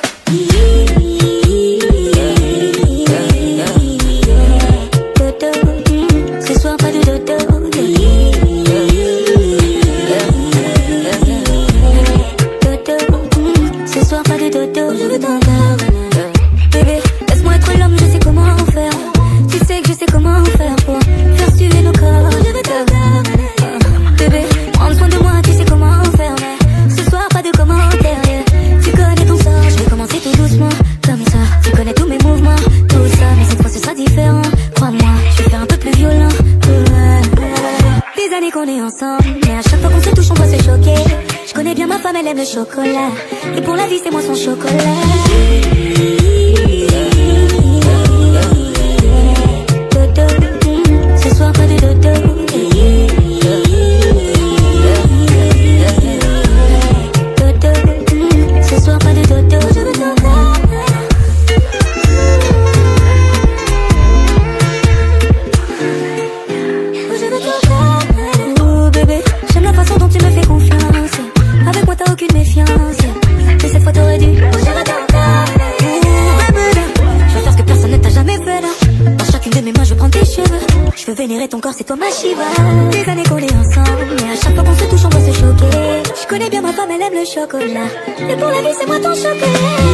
Ce soir pas de dodo. Ce soir pas de dodo, je veux ton corps. Bébé, laisse-moi être l'homme, je sais comment faire. Tu sais que je sais comment faire pour faire suivre nos corps. Je veux ton corps. Bébé, prends soin de moi, tu sais comment faire. Mais ce soir pas de commentaires, yeah. Tu connais ton sort, je vais commencer tout doucement. Comme ça, tu connais tous mes mouvements. Tout ça, mais cette fois ce sera différent. Crois-moi, je vais faire un peu plus violent. Des années qu'on est ensemble, mais à chaque fois qu'on se touche on doit se choquer. Je connais bien ma femme, elle aime le chocolat. Et pour la vie c'est moi son chocolat. Ce soir pas de dodo. Ce soir pas de dodo. Je veux ton corps. Je veux ton corps. Oh bébé, j'aime la façon dont tu me fais confiance. Avec moi t'as aucune méfiance. Mais cette fois t'aurais dû. Je veux ton corps. Je veux faire ce que personne ne t'a jamais fait là. Dans chacune de mes mains je prends tes cheveux. Je veux vénérer ton corps, c'est toi ma Shiva. Des années qu'on est ensemble, mais à chaque fois qu'on se touche on doit se choquer. Je connais bien ma femme, elle aime le chocolat. Et pour la vie c'est moi ton chocolat.